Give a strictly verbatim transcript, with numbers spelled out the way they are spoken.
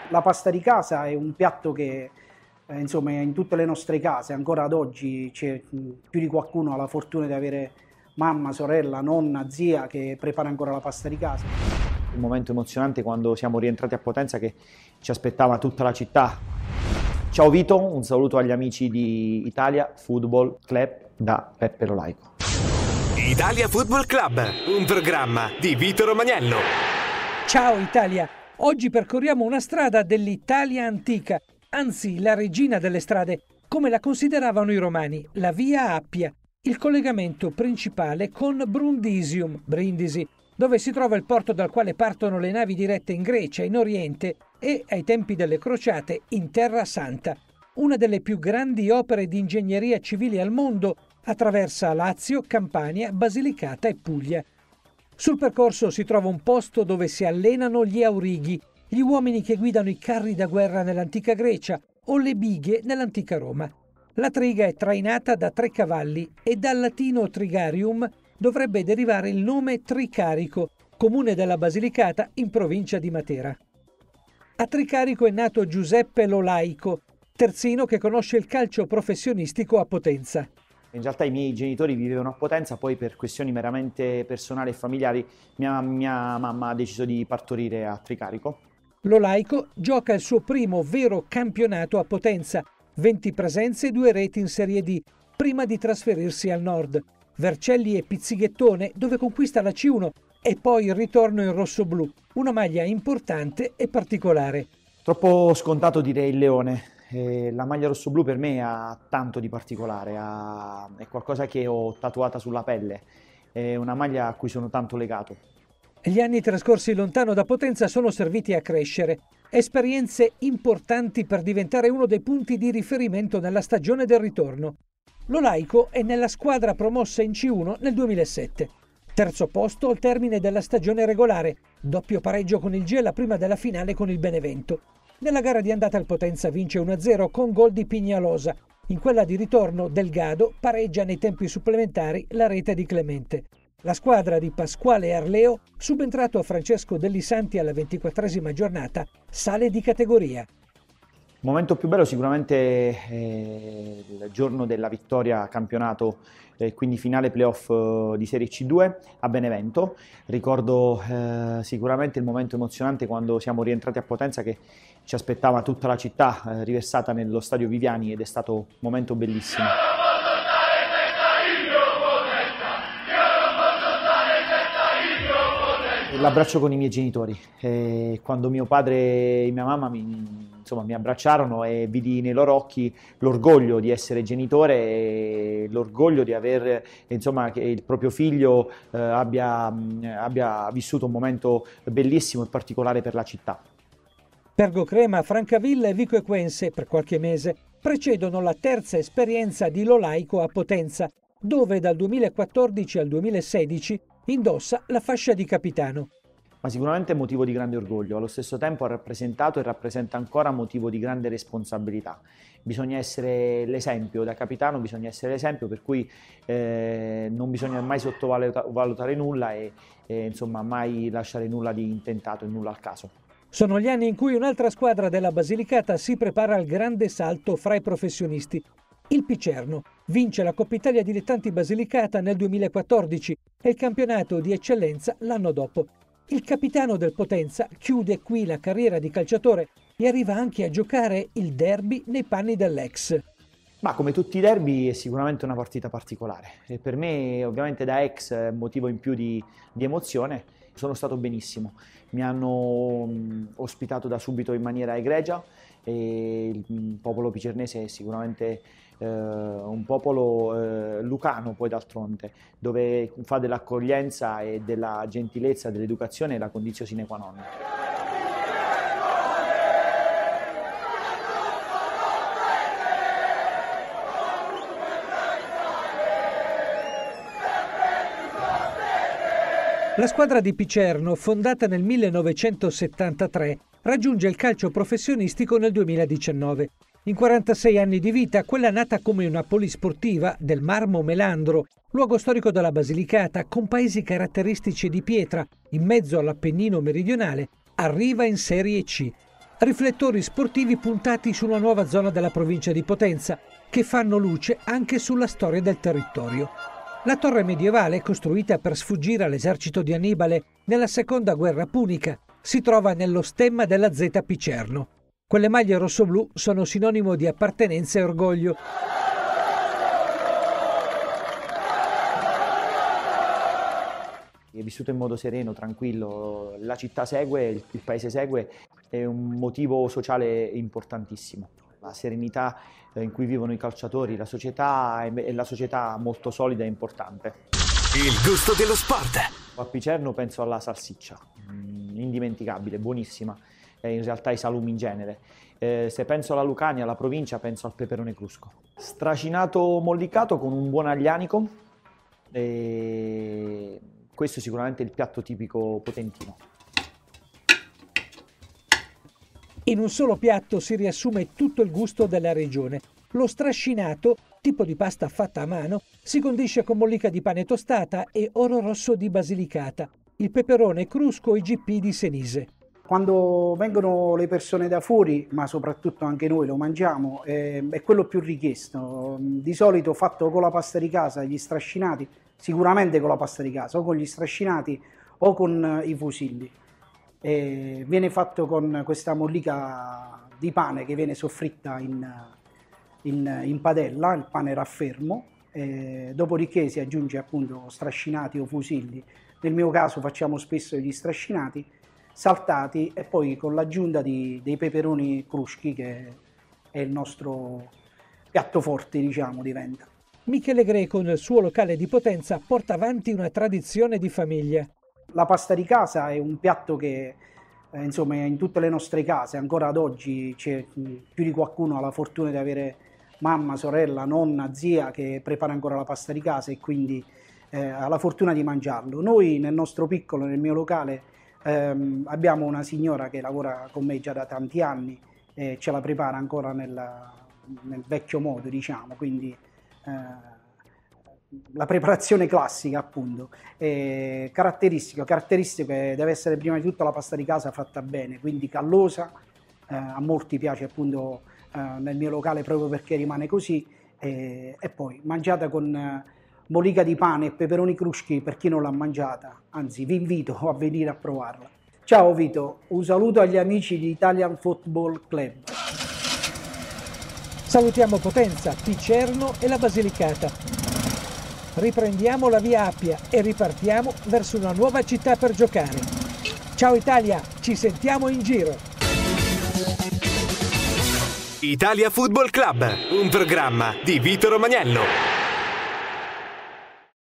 La pasta di casa è un piatto che eh, insomma in tutte le nostre case, ancora ad oggi c'è più di qualcuno ha la fortuna di avere mamma, sorella, nonna, zia che prepara ancora la pasta di casa. Un momento emozionante quando siamo rientrati a Potenza che ci aspettava tutta la città. Ciao Vito, un saluto agli amici di Italia Football Club da Peppe Lo Laico. Italia Football Club, un programma di Vito Romagnello. Ciao Italia! Oggi percorriamo una strada dell'Italia antica, anzi la regina delle strade, come la consideravano i romani, la via Appia, il collegamento principale con Brundisium, Brindisi, dove si trova il porto dal quale partono le navi dirette in Grecia, in Oriente e, ai tempi delle crociate, in Terra Santa. Una delle più grandi opere di ingegneria civile al mondo, attraversa Lazio, Campania, Basilicata e Puglia. Sul percorso si trova un posto dove si allenano gli aurighi, gli uomini che guidano i carri da guerra nell'antica Grecia o le bighe nell'antica Roma. La triga è trainata da tre cavalli e dal latino trigarium dovrebbe derivare il nome Tricarico, comune della Basilicata in provincia di Matera. A Tricarico è nato Giuseppe Lo Laico, terzino che conosce il calcio professionistico a Potenza. In realtà i miei genitori vivevano a Potenza, poi per questioni meramente personali e familiari mia, mia mamma ha deciso di partorire a Tricarico. Lo Laico gioca il suo primo vero campionato a Potenza, venti presenze e due reti in Serie D, prima di trasferirsi al nord, Vercelli e Pizzighettone, dove conquista la C uno e poi il ritorno in rossoblù, una maglia importante e particolare. Troppo scontato direi il leone. Eh, la maglia rossoblù per me ha tanto di particolare, ha, è qualcosa che ho tatuata sulla pelle, è una maglia a cui sono tanto legato. Gli anni trascorsi lontano da Potenza sono serviti a crescere, esperienze importanti per diventare uno dei punti di riferimento nella stagione del ritorno. Lo Laico è nella squadra promossa in C uno nel duemilasette. Terzo posto al termine della stagione regolare, doppio pareggio con il Gela prima della finale con il Benevento. Nella gara di andata il Potenza vince uno a zero con gol di Pignalosa. In quella di ritorno Delgado pareggia nei tempi supplementari la rete di Clemente. La squadra di Pasquale Arleo, subentrato a Francesco Dellisanti alla ventiquattresima giornata, sale di categoria. Il momento più bello sicuramente è il giorno della vittoria a campionato, eh, quindi finale playoff eh, di Serie C due a Benevento. Ricordo eh, sicuramente il momento emozionante quando siamo rientrati a Potenza che ci aspettava tutta la città eh, riversata nello stadio Viviani ed è stato un momento bellissimo. L'abbraccio con i miei genitori, eh, quando mio padre e mia mamma mi, insomma, mi abbracciarono e vidi nei loro occhi l'orgoglio di essere genitore e l'orgoglio di aver, insomma, che il proprio figlio eh, abbia, abbia vissuto un momento bellissimo e particolare per la città. Pergo Crema, Francavilla e Vico Equense per qualche mese precedono la terza esperienza di Lo Laico a Potenza, dove dal duemilaquattordici al duemilasedici indossa la fascia di capitano. Ma sicuramente è motivo di grande orgoglio, allo stesso tempo ha rappresentato e rappresenta ancora motivo di grande responsabilità. Bisogna essere l'esempio, da capitano bisogna essere l'esempio, per cui eh, non bisogna mai sottovalutare nulla e, e insomma mai lasciare nulla di intentato e nulla al caso. Sono gli anni in cui un'altra squadra della Basilicata si prepara al grande salto fra i professionisti. Il Picerno vince la Coppa Italia Dilettanti Basilicata nel duemilaquattordici e il campionato di eccellenza l'anno dopo. Il capitano del Potenza chiude qui la carriera di calciatore e arriva anche a giocare il derby nei panni dell'ex. Ma come tutti i derby è sicuramente una partita particolare e per me ovviamente da ex è un motivo in più di, di emozione. Sono stato benissimo, mi hanno mh, ospitato da subito in maniera egregia e il mh, popolo picernese è sicuramente eh, un popolo eh, lucano poi d'altronde, dove fa dell'accoglienza e della gentilezza, dell'educazione la condizione sine qua non. La squadra di Picerno, fondata nel millenovecentosettantatré, raggiunge il calcio professionistico nel duemiladiciannove. In quarantasei anni di vita, quella nata come una polisportiva del Marmo Melandro, luogo storico della Basilicata, con paesi caratteristici di pietra, in mezzo all'Appennino meridionale, arriva in Serie C. Riflettori sportivi puntati su una nuova zona della provincia di Potenza, che fanno luce anche sulla storia del territorio. La torre medievale, costruita per sfuggire all'esercito di Annibale nella seconda guerra punica, si trova nello stemma della Z Picerno. Quelle maglie rossoblù sono sinonimo di appartenenza e orgoglio. È vissuto in modo sereno, tranquillo, la città segue, il paese segue, è un motivo sociale importantissimo. La serenità in cui vivono i calciatori, la società è la società molto solida e importante. Il gusto dello sport. A Picerno penso alla salsiccia, indimenticabile, buonissima, e in realtà ai salumi in genere. Eh, se penso alla Lucania, alla provincia, penso al peperone crusco. Stracinato mollicato con un buon aglianico, e questo è sicuramente il piatto tipico potentino. In un solo piatto si riassume tutto il gusto della regione. Lo strascinato, tipo di pasta fatta a mano, si condisce con mollica di pane tostata e oro rosso di Basilicata, il peperone crusco e i G P di Senise. Quando vengono le persone da fuori, ma soprattutto anche noi lo mangiamo, è, è quello più richiesto. Di solito fatto con la pasta di casa, gli strascinati, sicuramente con la pasta di casa, o con gli strascinati o con i fusilli. E viene fatto con questa mollica di pane che viene soffritta in, in, in padella, il pane raffermo, e dopodiché si aggiunge appunto strascinati o fusilli. Nel mio caso facciamo spesso gli strascinati saltati e poi con l'aggiunta di, dei peperoni cruschi, che è il nostro piatto forte, diciamo, diventa. Michele Greco nel suo locale di Potenza porta avanti una tradizione di famiglia. La pasta di casa è un piatto che eh, insomma in tutte le nostre case, ancora ad oggi c'è più di qualcuno ha la fortuna di avere mamma, sorella, nonna, zia che prepara ancora la pasta di casa e quindi eh, ha la fortuna di mangiarlo. Noi nel nostro piccolo, nel mio locale, ehm, abbiamo una signora che lavora con me già da tanti anni e ce la prepara ancora nel, nel vecchio modo, diciamo, quindi eh, la preparazione classica, appunto. È caratteristico, caratteristico che deve essere prima di tutto la pasta di casa fatta bene, quindi callosa, eh, a molti piace appunto eh, nel mio locale proprio perché rimane così, e, e poi mangiata con eh, mollica di pane e peperoni cruschi per chi non l'ha mangiata, anzi vi invito a venire a provarla. Ciao Vito, un saluto agli amici di Italian Football Club. Salutiamo Potenza, Picerno e la Basilicata. Riprendiamo la via Appia e ripartiamo verso una nuova città per giocare. Ciao Italia, ci sentiamo in giro. Italia Football Club, un programma di Vito Romagnello.